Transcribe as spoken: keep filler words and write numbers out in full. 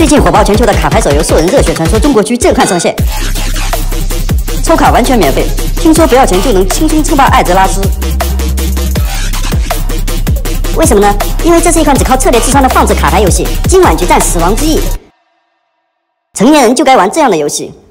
最近火爆全球的卡牌手游《兽人热血传说》中国区震撼上线，抽卡完全免费，听说不要钱就能轻松称霸艾泽拉斯。为什么呢？因为这是一款只靠策略智商的放置卡牌游戏，今晚决战死亡之翼，成年人就该玩这样的游戏。